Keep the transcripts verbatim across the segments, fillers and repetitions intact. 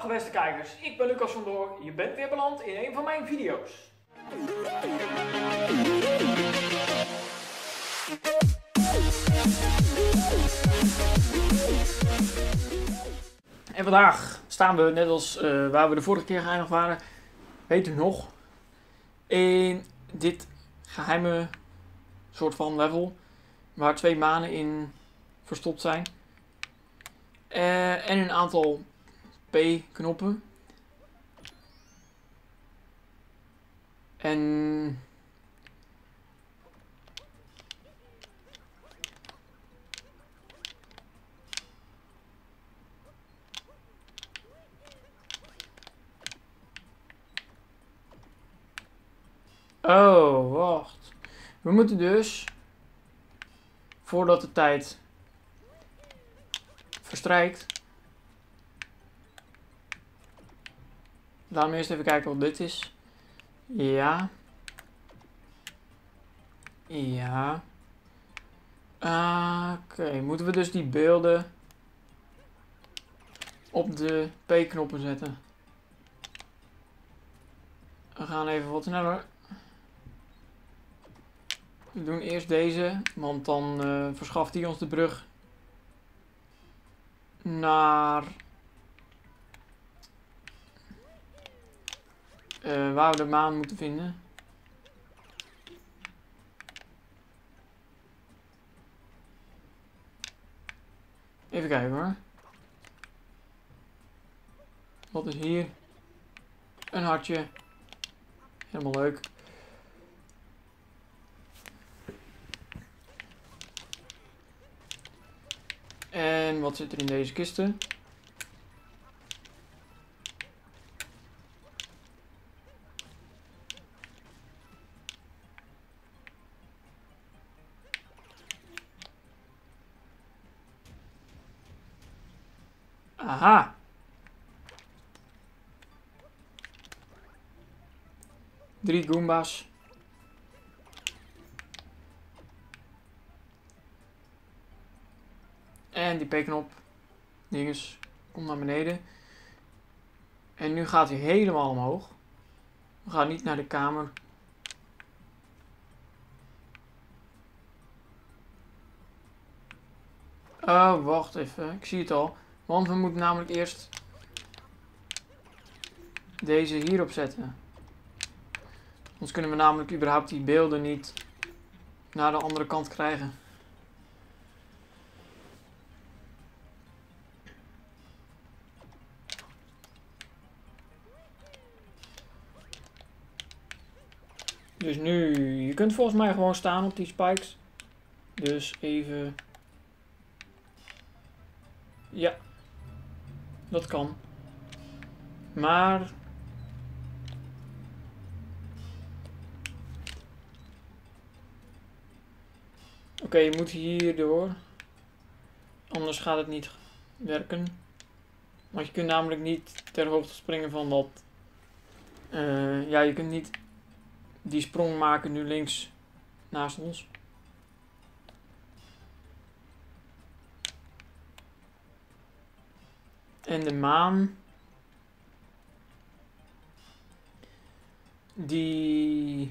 Dag beste kijkers, ik ben Lucas van Door. Je bent weer beland in een van mijn video's. En vandaag staan we net als uh, waar we de vorige keer geëindigd waren, weet u nog, in dit geheime soort van level waar twee manen in verstopt zijn. Uh, en een aantal P-knoppen. En oh, wacht. We moeten dus, voordat de tijd verstrijkt, laten we eerst even kijken wat dit is. Ja. Ja. Uh, Oké, okay. Moeten we dus die beelden op de P-knoppen zetten. We gaan even wat sneller. We doen eerst deze, want dan uh, verschaft hij ons de brug naar uh, waar we de maan moeten vinden. Even kijken hoor. Wat is hier? Een hartje. Helemaal leuk. En wat zit er in deze kisten? Aha! Drie Goombas. En die P-knop. Dinges. Komt naar beneden. En nu gaat hij helemaal omhoog. We gaan niet naar de kamer. Oh, wacht even. Ik zie het al. Want we moeten namelijk eerst deze hierop zetten. Anders kunnen we namelijk überhaupt die beelden niet naar de andere kant krijgen. Dus nu, je kunt volgens mij gewoon staan op die spikes. Dus even... Ja, dat kan. Maar... Oké, okay, je moet hier door. Anders gaat het niet werken. Want je kunt namelijk niet ter hoogte springen van dat... Uh, ja, je kunt niet die sprong maken nu links naast ons. En de maan, die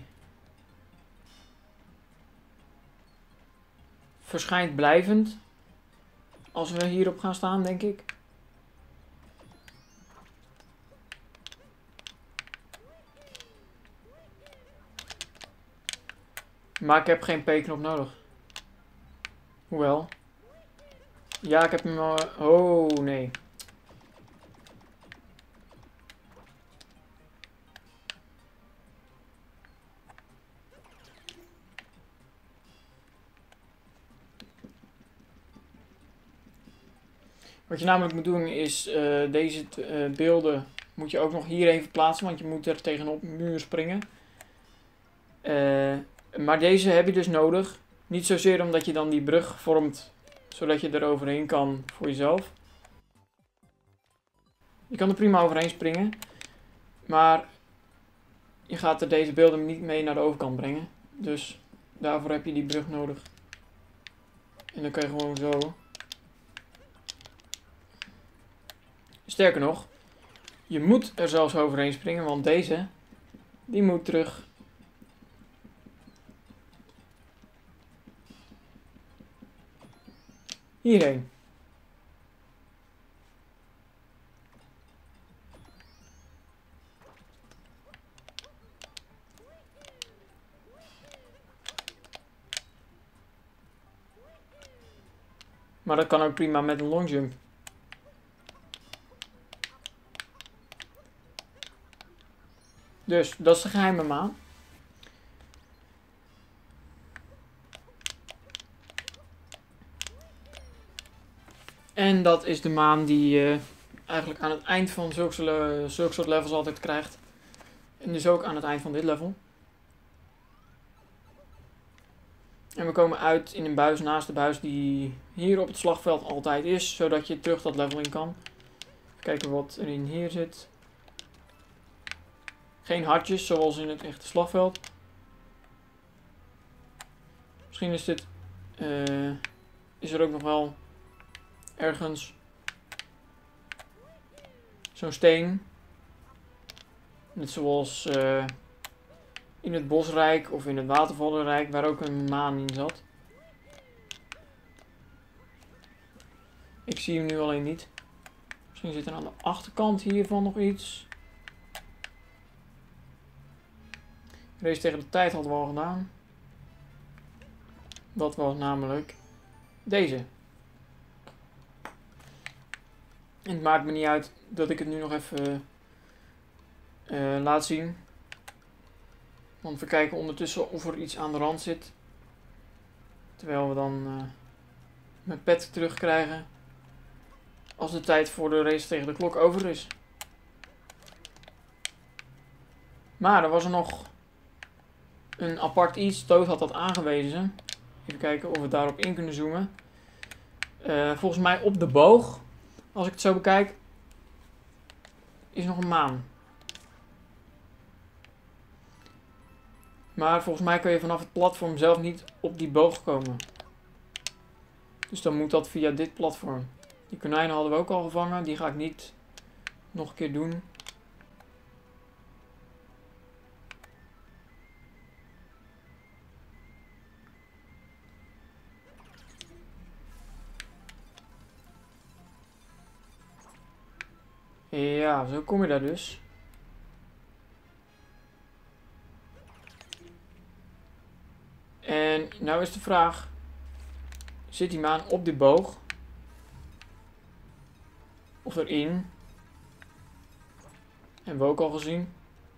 verschijnt blijvend als we hierop gaan staan, denk ik. Maar ik heb geen P-knop nodig. Hoewel. Ja, ik heb hem al... Oh, nee. Wat je namelijk moet doen is uh, deze uh, beelden moet je ook nog hier even plaatsen, want je moet er tegenop een muur springen. Uh, maar deze heb je dus nodig. Niet zozeer omdat je dan die brug vormt, zodat je er overheen kan voor jezelf. Je kan er prima overheen springen, maar je gaat er deze beelden niet mee naar de overkant brengen. Dus daarvoor heb je die brug nodig. En dan kan je gewoon zo. Sterker nog, Je moet er zelfs overheen springen, want deze, die moet terug. Hierheen. Maar dat kan ook prima met een longjump. Dus, dat is de geheime maan. En dat is de maan die je eigenlijk aan het eind van zulke, zulke soort levels altijd krijgt. En dus ook aan het eind van dit level. En we komen uit in een buis naast de buis die hier op het slagveld altijd is. Zodat je terug dat level in kan. Even kijken wat er in hier zit. Geen hartjes zoals in het echte slagveld. Misschien is dit... Uh, is er ook nog wel ergens zo'n steen. Net zoals uh, in het bosrijk of in het watervallenrijk waar ook een maan in zat. Ik zie hem nu alleen niet. Misschien zit er aan de achterkant hiervan nog iets. Race tegen de tijd hadden we al gedaan. Dat was namelijk deze. En het maakt me niet uit dat ik het nu nog even uh, laat zien. Want we kijken ondertussen of er iets aan de rand zit. Terwijl we dan uh, mijn pet terugkrijgen. Als de tijd voor de race tegen de klok over is. Maar er was er nog een apart iets. Toad had dat aangewezen. Even kijken of we daarop in kunnen zoomen. Uh, volgens mij op de boog, als ik het zo bekijk, is nog een maan. Maar volgens mij kun je vanaf het platform zelf niet op die boog komen. Dus dan moet dat via dit platform. Die konijnen hadden we ook al gevangen. Die ga ik niet nog een keer doen. Ja, zo kom je daar dus. En nou is de vraag, zit die maan op de boog? Of erin? Hebben we ook al gezien.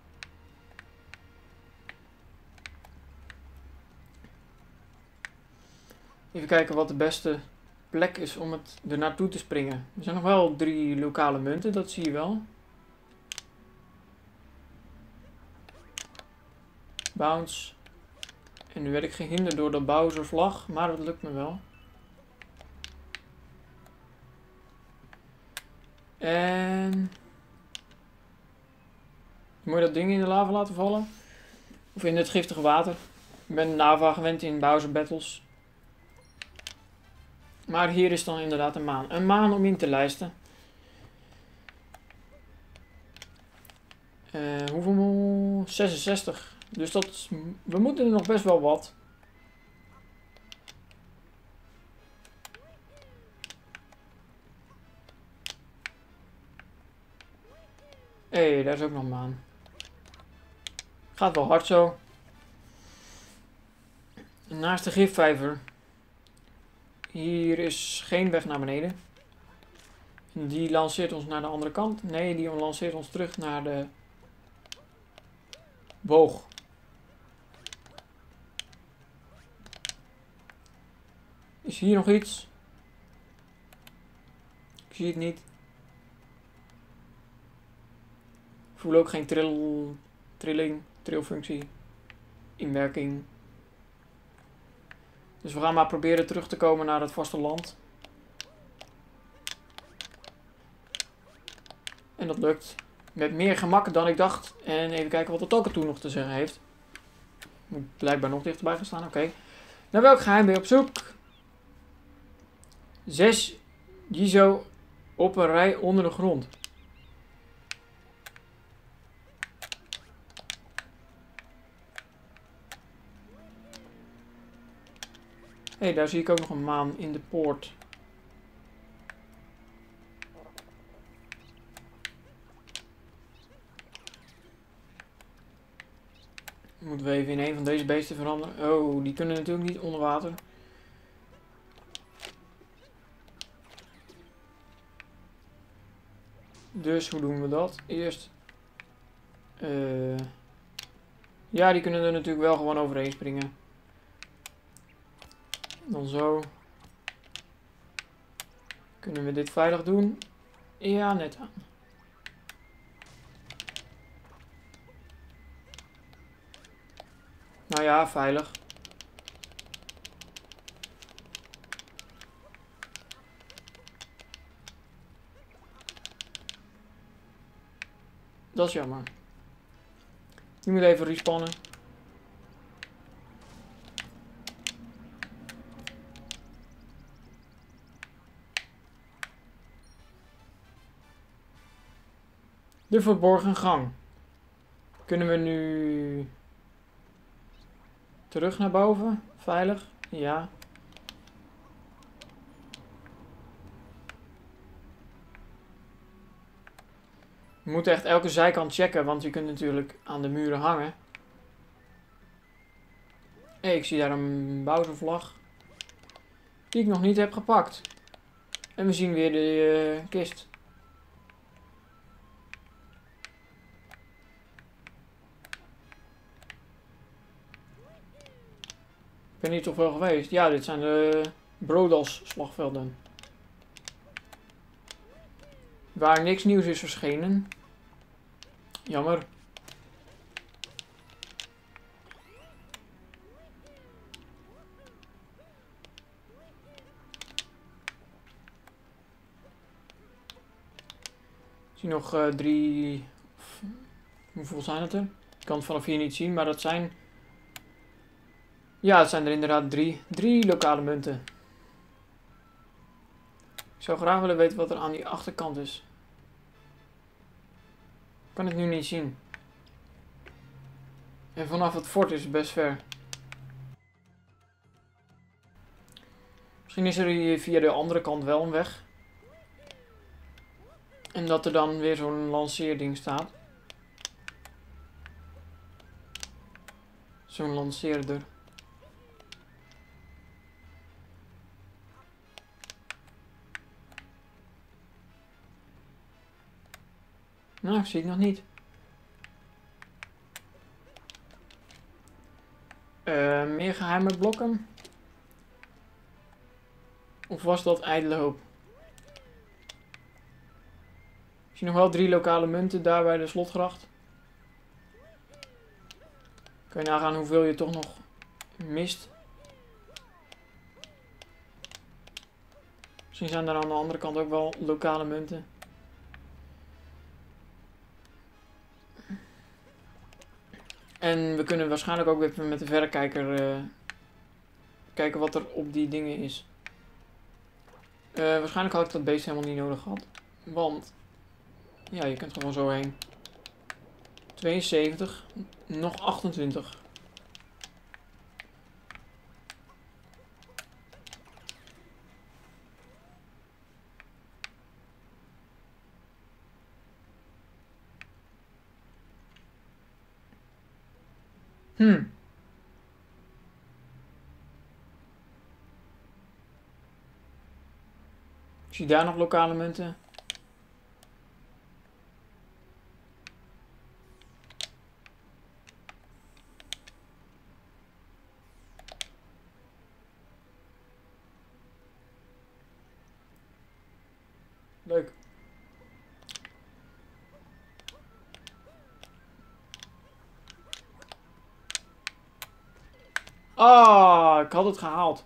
Even kijken wat de beste plek is om het er naartoe te springen. Er zijn nog wel drie lokale munten, dat zie je wel. Bounce. En nu werd ik gehinderd door de Bowser vlag, maar dat lukt me wel. En... moet je dat ding in de lava laten vallen? Of in het giftige water? Ik ben lava gewend in Bowser Battles. Maar hier is dan inderdaad een maan. Een maan om in te lijsten. Uh, hoeveel? zesenzestig. Dus dat, we moeten er nog best wel wat. Hé, hey, daar is ook nog een maan. Gaat wel hard zo. En naast de gifvijver. Hier is geen weg naar beneden. Die lanceert ons naar de andere kant. Nee, die lanceert ons terug naar de boog. Is hier nog iets? Ik zie het niet. Ik voel ook geen trill, trilling, trillfunctie in werking. Dus we gaan maar proberen terug te komen naar het vasteland. En dat lukt. Met meer gemak dan ik dacht. En even kijken wat de Talkatoo nog te zeggen heeft. Moet blijkbaar nog dichterbij gaan staan. Oké. Okay. Naar welk geheim ben je op zoek? Zes Jizo op een rij onder de grond. Hé, hey, daar zie ik ook nog een maan in de poort. Moeten we even in een van deze beesten veranderen. Oh, die kunnen natuurlijk niet onder water. Dus hoe doen we dat? Eerst... Uh, ja, die kunnen er natuurlijk wel gewoon overheen springen. Dan zo. Kunnen we dit veilig doen? Ja, net aan. Nou ja, veilig. Dat is jammer. Die moet even respawnen. De verborgen gang. Kunnen we nu terug naar boven? Veilig? Ja. We moeten echt elke zijkant checken, want je kunt natuurlijk aan de muren hangen. Hé, hey, ik zie daar een Bowser-vlag. Die ik nog niet heb gepakt. En we zien weer de uh, kist. Ik ben hier toch wel geweest. Ja, dit zijn de Brodas slagvelden. Waar niks nieuws is verschenen. Jammer. Ik zie nog uh, drie... Hoeveel zijn het er? Ik kan het vanaf hier niet zien, maar dat zijn... Ja, het zijn er inderdaad drie. Drie lokale munten. Ik zou graag willen weten wat er aan die achterkant is. Ik kan het nu niet zien. En vanaf het fort is het best ver. Misschien is er hier via de andere kant wel een weg. En dat er dan weer zo'n lanceerding staat. Zo'n lanceerder. Nou, zie ik nog niet. Uh, meer geheime blokken? Of was dat ijdele hoop? Ik zie nog wel drie lokale munten daar bij de slotgracht. Kun je nagaan hoeveel je toch nog mist. Misschien zijn er aan de andere kant ook wel lokale munten. En we kunnen waarschijnlijk ook even met de verrekijker uh, kijken wat er op die dingen is. Uh, waarschijnlijk had ik dat beest helemaal niet nodig gehad. Want, ja, je kunt gewoon zo heen. tweeënzeventig, nog achtentwintig. Hmm. Zie je daar nog lokale munten? Leuk. Ah, ik had het gehaald.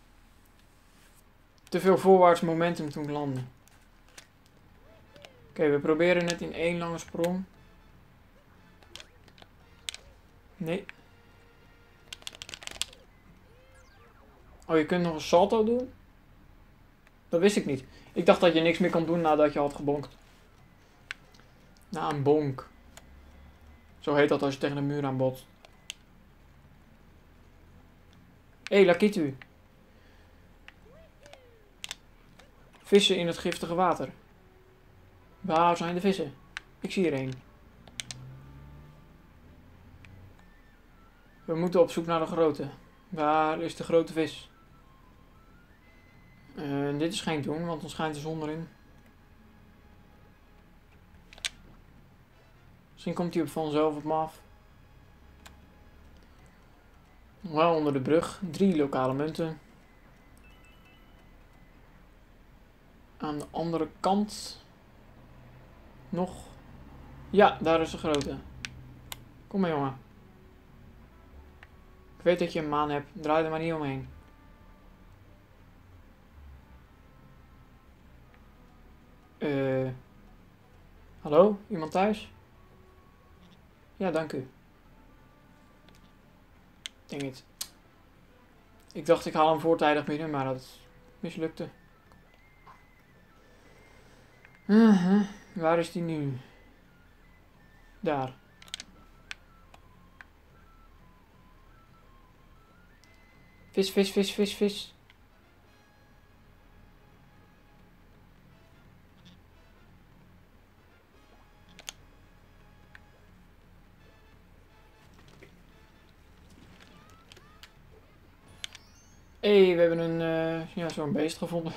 Te veel voorwaarts momentum toen ik landde. Oké, okay, we proberen het in één lange sprong. Nee. Oh, je kunt nog een salto doen? Dat wist ik niet. Ik dacht dat je niks meer kon doen nadat je had gebonkt. Na een bonk. Zo heet dat als je tegen de muur aan botst. Hé, hey, Lakitu. Vissen in het giftige water. Waar zijn de vissen? Ik zie er een. We moeten op zoek naar de grote. Waar is de grote vis? Uh, dit is geen doen, want dan schijnt de zon erin. Misschien komt hij op vanzelf op me af. Wel onder de brug. Drie lokale munten. Aan de andere kant. Nog. Ja, daar is de grote. Kom maar, jongen. Ik weet dat je een maan hebt. Draai er maar niet omheen. Uh, hallo? Iemand thuis? Ja, dank u. Ding het. Ik dacht ik haal hem voortijdig binnen, maar dat mislukte. Uh-huh. Waar is die nu? Daar. Vis, vis, vis, vis, vis. Hé, hey, we hebben een, uh, ja, zo'n beest gevonden.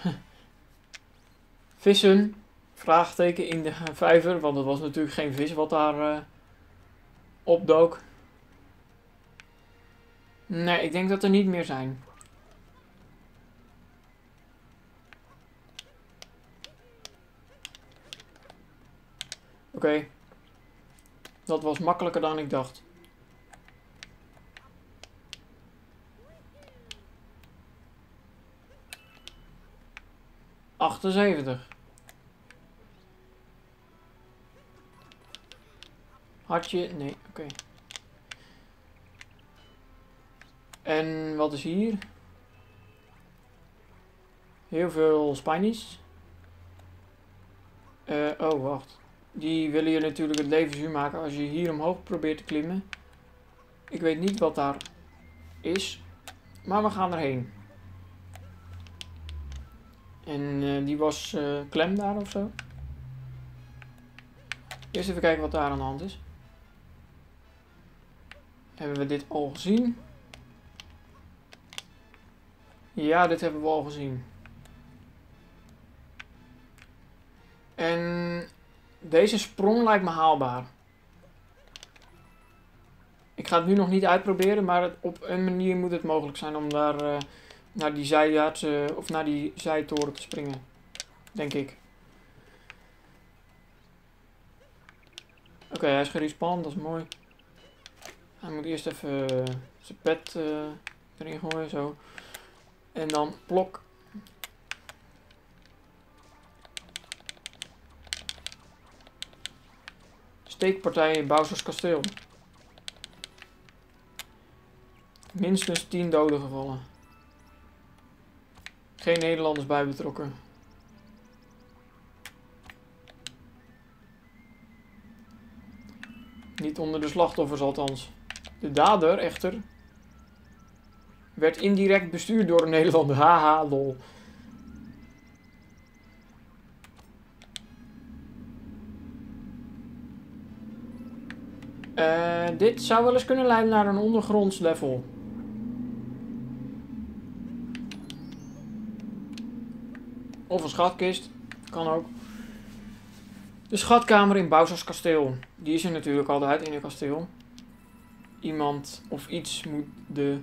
Vissen? Vraagteken in de vijver, want het was natuurlijk geen vis wat daar uh, opdook. Nee, ik denk dat er niet meer zijn. Oké. Okay. Dat was makkelijker dan ik dacht. achtenzeventig. Hartje? Nee, oké. Okay. En wat is hier? Heel veel spinies. Uh, oh, wacht. Die willen je natuurlijk het leven zuur maken als je hier omhoog probeert te klimmen. Ik weet niet wat daar is. Maar we gaan erheen. En uh, die was uh, klem daar of zo. Eerst even kijken wat daar aan de hand is. Hebben we dit al gezien? Ja, dit hebben we al gezien. En deze sprong lijkt me haalbaar. Ik ga het nu nog niet uitproberen, maar het, op een manier moet het mogelijk zijn om daar uh, naar die zijjaards, uh, of naar die zijtoren te springen. Denk ik. Oké, okay, hij is gerespawnd, dat is mooi. Hij moet eerst even uh, zijn pet uh, erin gooien, zo. En dan plok. Steekpartij in Bowser's kasteel. Minstens tien doden gevallen. Geen Nederlanders bij betrokken. Niet onder de slachtoffers althans. De dader echter werd indirect bestuurd door een Nederlander. Haha, lol. Uh, dit zou wel eens kunnen leiden naar een ondergronds level. Of een schatkist. Kan ook. De schatkamer in Bowser's kasteel. Die is er natuurlijk altijd in een kasteel. Iemand of iets moet de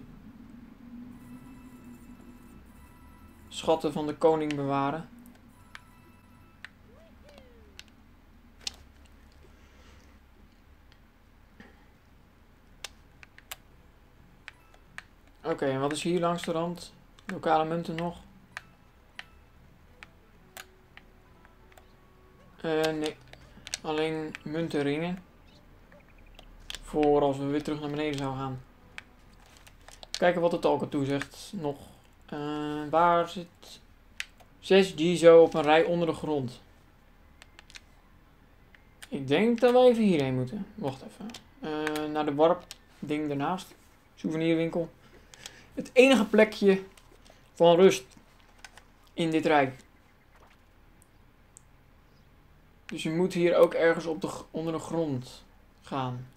schatten van de koning bewaren. Oké, okay, en wat is hier langs de rand? Lokale munten nog? Uh, nee, alleen muntenringen. Voor als we weer terug naar beneden zouden gaan. Kijken wat het talk toe zegt. Nog. Uh, waar zit zes G zo op een rij onder de grond? Ik denk dat we even hierheen moeten. Wacht even. Uh, naar de warp ding ernaast. Souvenirwinkel. Het enige plekje van rust in dit rijk. Dus je moet hier ook ergens op de, onder de grond gaan.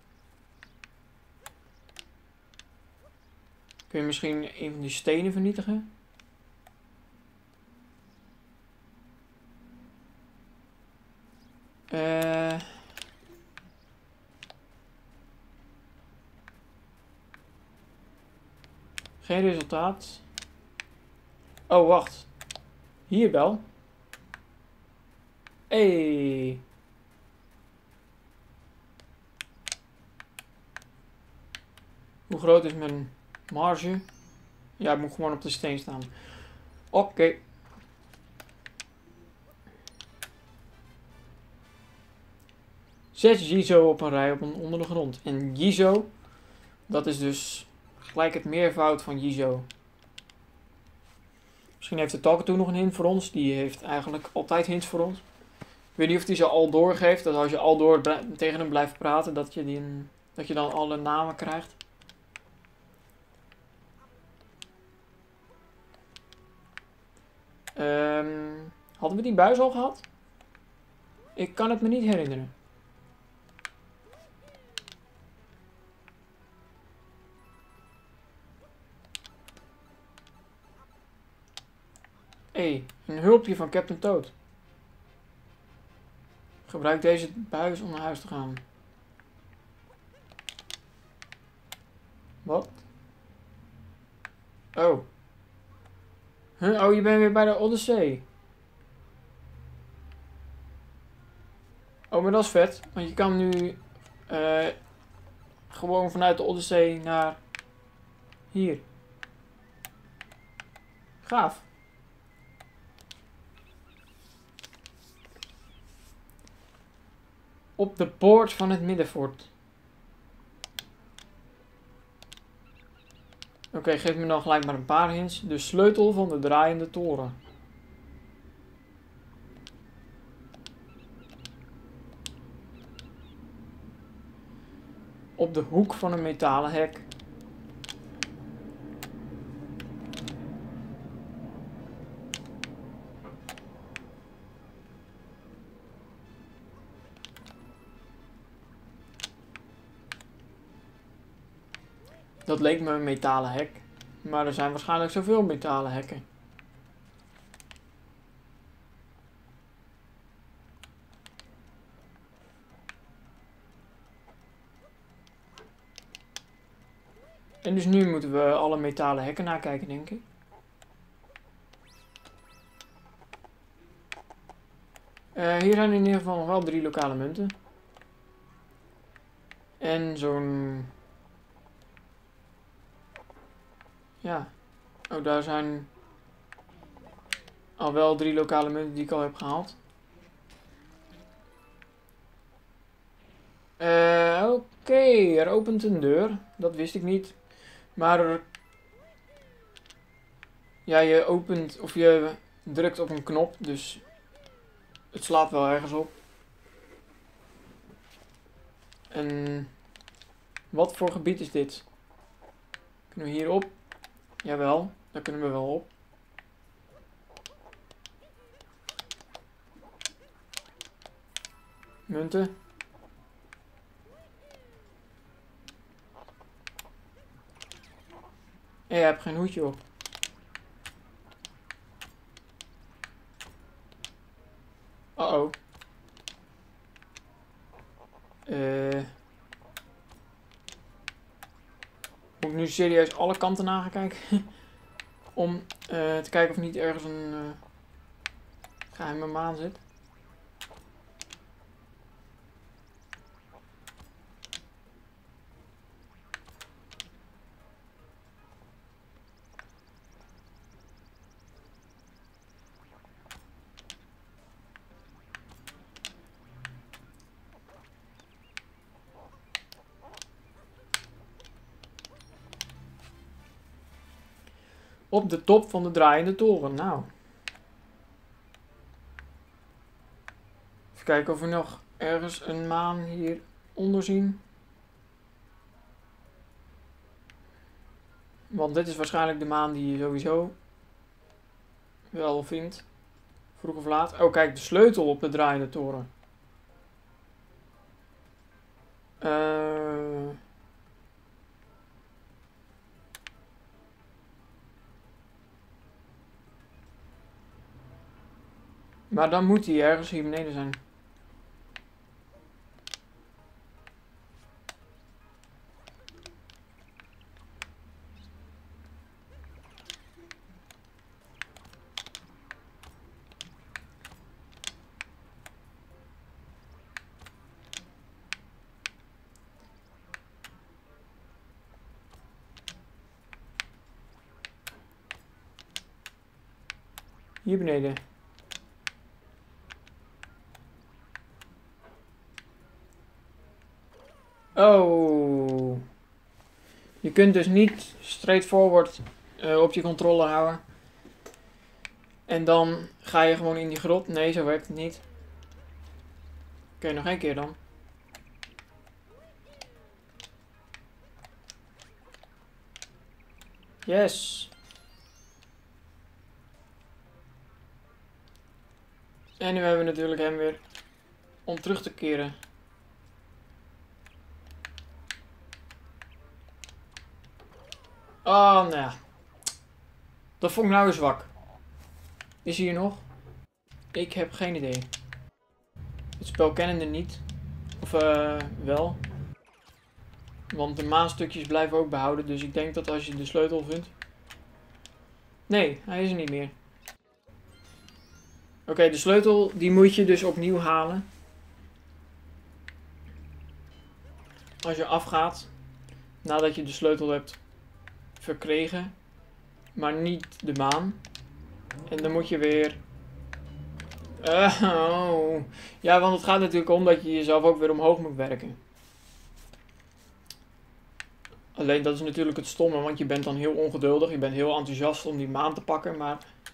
Kun je misschien een van die stenen vernietigen? Eh... Geen resultaat. Oh, wacht. Hier wel. Hey. Hoe groot is mijn marge? Ja, ik moet gewoon op de steen staan. Oké. Okay. Zes Gizo op een rij op een, onder de grond. En Gizo, dat is dus gelijk het meervoud van Gizo. Misschien heeft de Talkatoe nog een hint voor ons. Die heeft eigenlijk altijd hints voor ons. Ik weet niet of hij ze al doorgeeft. Dat als je al door tegen hem blijft praten, dat je, die, dat je dan alle namen krijgt. Um, hadden we die buis al gehad? Ik kan het me niet herinneren. Hé, hey, een hulpje van Captain Toad. Gebruik deze buis om naar huis te gaan. Wat? Oh. Huh? Oh, je bent weer bij de Odyssee. Oh, maar dat is vet. Want je kan nu uh, gewoon vanuit de Odyssee naar hier. Gaaf. Op de poort van het Middenfort. Oké, okay, geef me dan gelijk maar een paar hints. De sleutel van de draaiende toren. Op de hoek van een metalen hek. Dat leek me een metalen hek. Maar er zijn waarschijnlijk zoveel metalen hekken. En dus nu moeten we alle metalen hekken nakijken, denk ik. Uh, hier zijn in ieder geval nog wel drie lokale munten. En zo'n... Ja. Oh, daar zijn al wel drie lokale munten die ik al heb gehaald. Uh, Oké, okay. Er opent een deur. Dat wist ik niet. Maar er... Ja, je opent of je drukt op een knop, dus het slaat wel ergens op. En wat voor gebied is dit? Kunnen we hier op? Jawel, daar kunnen we wel op. Munten. En je hebt geen hoedje op. Uh-oh. Uh. Moet ik nu serieus alle kanten na gaan kijken? Om uh, te kijken of niet ergens een uh, geheime maan zit. Op de top van de draaiende toren. Nou. Even kijken of we nog ergens een maan hieronder zien. Want dit is waarschijnlijk de maan die je sowieso wel vindt. Vroeg of laat. Oh, kijk, de sleutel op de draaiende toren. Maar dan moet hij ergens hier beneden zijn. Hier beneden. Oh. Je kunt dus niet straightforward uh, op je controller houden. En dan ga je gewoon in die grot. Nee, zo werkt het niet. Oké, okay, nog één keer dan. Yes. En nu hebben we natuurlijk hem weer om terug te keren. Oh, nou ja. Dat vond ik nou weer zwak. Is hij hier nog? Ik heb geen idee. Het spel kennende niet. Of uh, wel. Want de maanstukjes blijven ook behouden. Dus ik denk dat als je de sleutel vindt. Nee, hij is er niet meer. Oké, okay, de sleutel die moet je dus opnieuw halen. Als je afgaat. Nadat je de sleutel hebt verkregen. Maar niet de maan. En dan moet je weer... Uh, oh. Ja, want het gaat natuurlijk om dat je jezelf ook weer omhoog moet werken. Alleen dat is natuurlijk het stomme, want je bent dan heel ongeduldig. Je bent heel enthousiast om die maan te pakken, maar...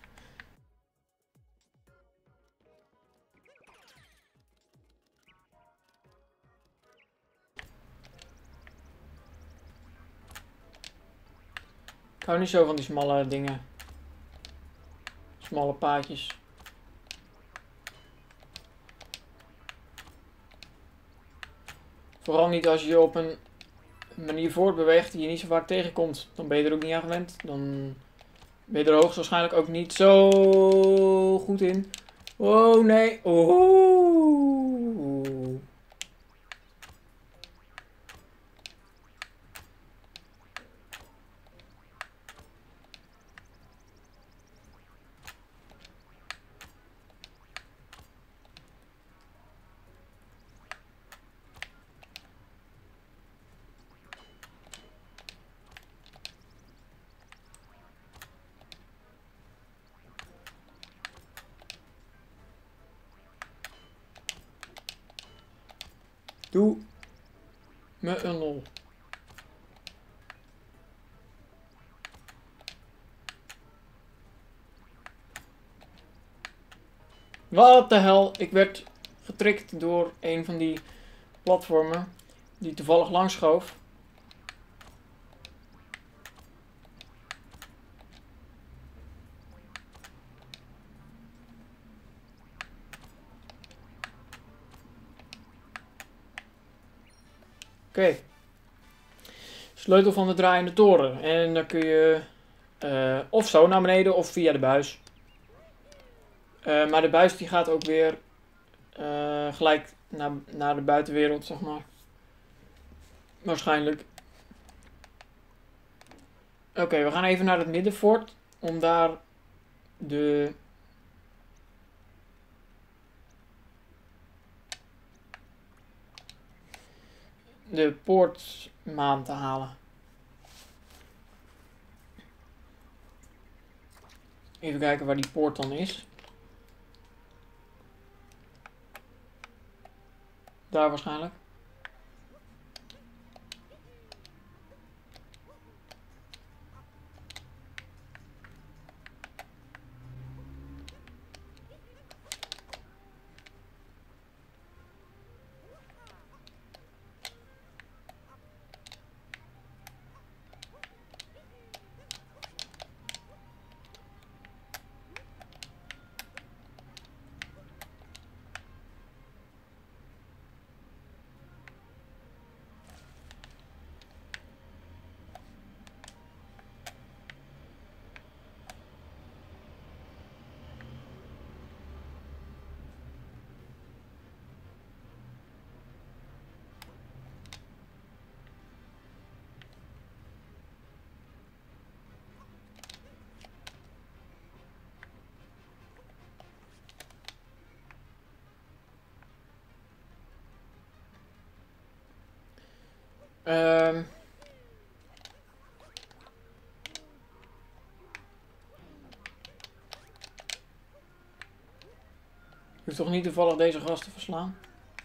Ik hou niet zo van die smalle dingen. Smalle paadjes. Vooral niet als je je op een manier voortbeweegt die je niet zo vaak tegenkomt. Dan ben je er ook niet aan gewend. Dan ben je er hoogstwaarschijnlijk ook niet zo goed in. Oh nee. Oh. Doe me een lol. Wat de hel, ik werd getrikt door een van die platformen die toevallig langs schoof. Oké. Okay. Sleutel van de draaiende toren. En dan kun je uh, of zo naar beneden of via de buis. Uh, maar de buis die gaat ook weer uh, gelijk naar, naar de buitenwereld, zeg maar. Waarschijnlijk. Oké, okay, we gaan even naar het middenfort. Om daar de... de poortmaan te halen. Even kijken waar die poort dan is. Daar waarschijnlijk. Um, je hoeft toch niet toevallig deze gast te verslaan?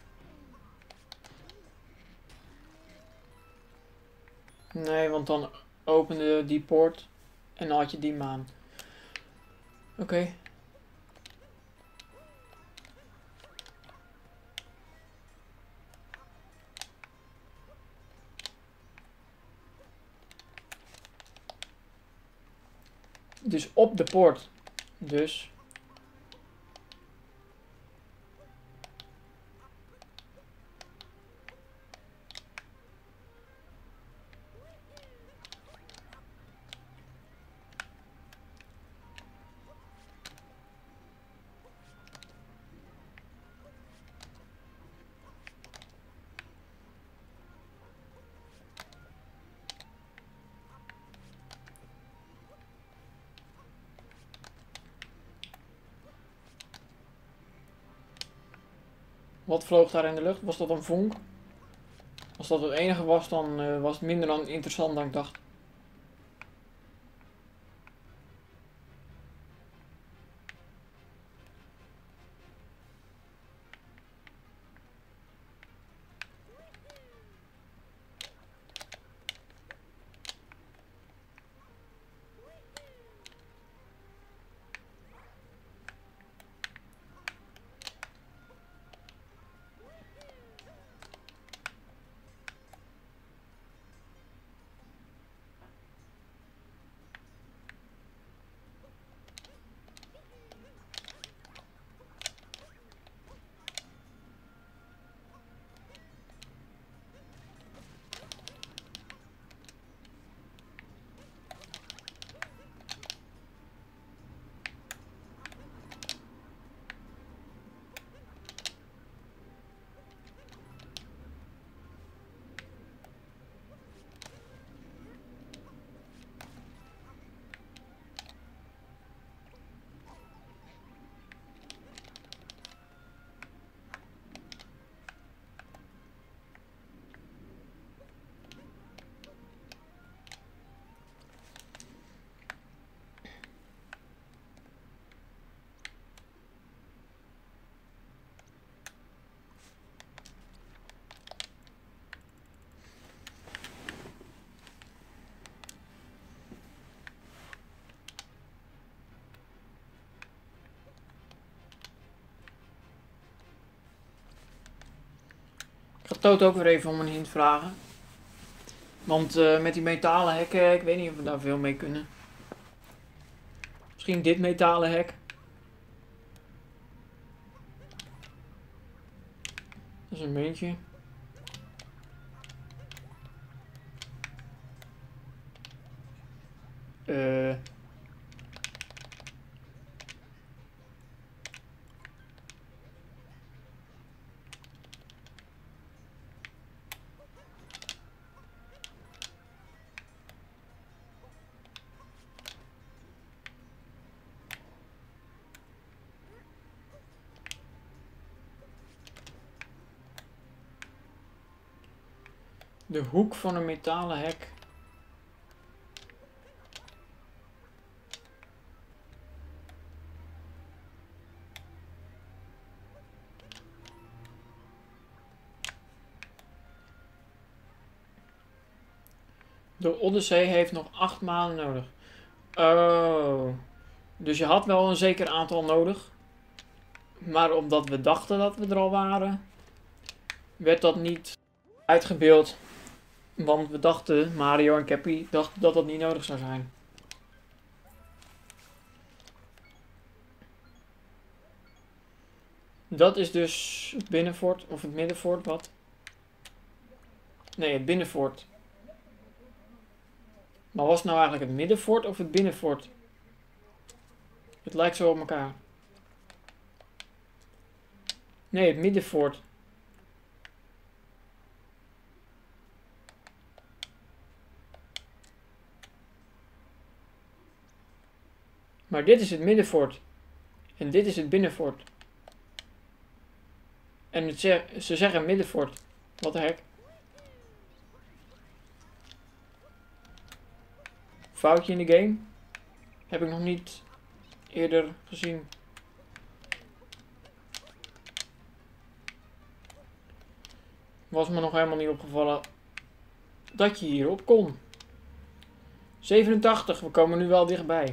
Nee, want dan opende die poort en dan had je die maan. Oké. Okay. Dus op de poort. Dus. Wat vloog daar in de lucht? Was dat een vonk? Als dat het enige was, dan uh, was het minder dan interessant dan ik dacht. Ik ga Toot ook weer even om een hint vragen. Want uh, met die metalen hekken, ik weet niet of we daar veel mee kunnen. Misschien dit metalen hek. Dat is een beentje. Eh... Uh. De hoek van een metalen hek. De Odyssee heeft nog acht maanden nodig. Oh. Dus je had wel een zeker aantal nodig. Maar omdat we dachten dat we er al waren, werd dat niet uitgebeeld. Want we dachten, Mario en Cappy dachten dat dat niet nodig zou zijn. Dat is dus het binnenfort, of het middenfort, wat? Nee, het binnenfort. Maar was het nou eigenlijk het middenfort of het binnenfort? Het lijkt zo op elkaar. Nee, het middenfort. Maar dit is het middenfort. En dit is het binnenfort. En het zeg, ze zeggen middenfort. Wat de hek? foutje in de game. Heb ik nog niet eerder gezien. Was me nog helemaal niet opgevallen dat je hierop kon. zevenentachtig, we komen nu wel dichtbij.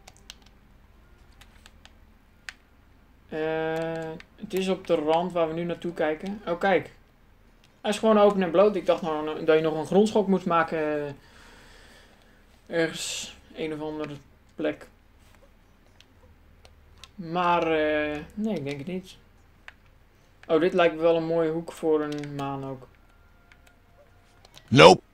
Uh, het is op de rand waar we nu naartoe kijken. Oh kijk, hij is gewoon open en bloot. Ik dacht nou dat je nog een grondschok moest maken. Ergens, een of andere plek. Maar uh, nee, ik denk het niet. Oh, dit lijkt wel een mooie hoek voor een maan ook. Nope.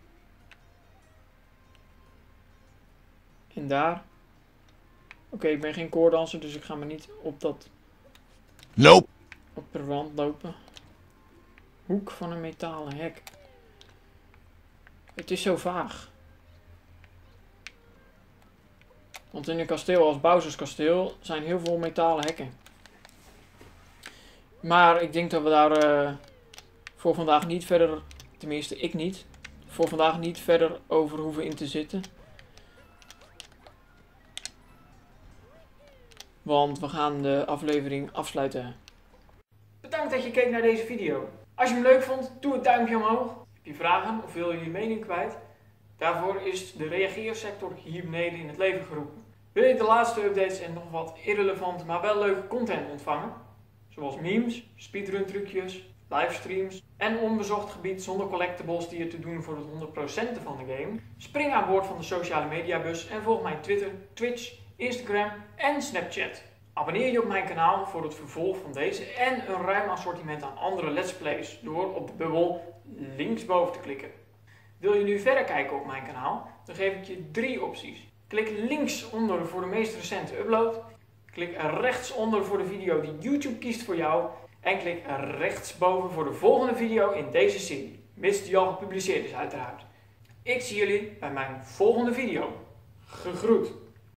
En daar. Oké, okay, ik ben geen koordanser, dus ik ga me niet op dat... Nope. Op de rand lopen. Hoek van een metalen hek. Het is zo vaag. Want in een kasteel als Bowser's kasteel zijn heel veel metalen hekken. Maar ik denk dat we daar uh, voor vandaag niet verder, tenminste ik niet, voor vandaag niet verder over hoeven in te zitten. Want we gaan de aflevering afsluiten. Bedankt dat je keek naar deze video. Als je hem leuk vond, doe het duimpje omhoog. Heb je vragen of wil je je mening kwijt? Daarvoor is de reageersector hier beneden in het leven geroepen. Wil je de laatste updates en nog wat irrelevante, maar wel leuke content ontvangen? Zoals memes, speedrun trucjes, livestreams en onbezocht gebied zonder collectibles die je te doen voor het honderd procent van de game? Spring aan boord van de sociale mediabus en volg mijn Twitter, Twitch, Instagram en Snapchat. Abonneer je op mijn kanaal voor het vervolg van deze en een ruim assortiment aan andere let's plays door op de bubbel linksboven te klikken. Wil je nu verder kijken op mijn kanaal, dan geef ik je drie opties. Klik linksonder voor de meest recente upload. Klik rechtsonder voor de video die YouTube kiest voor jou. En klik rechtsboven voor de volgende video in deze serie. Mits die al gepubliceerd is uiteraard. Ik zie jullie bij mijn volgende video. Gegroet!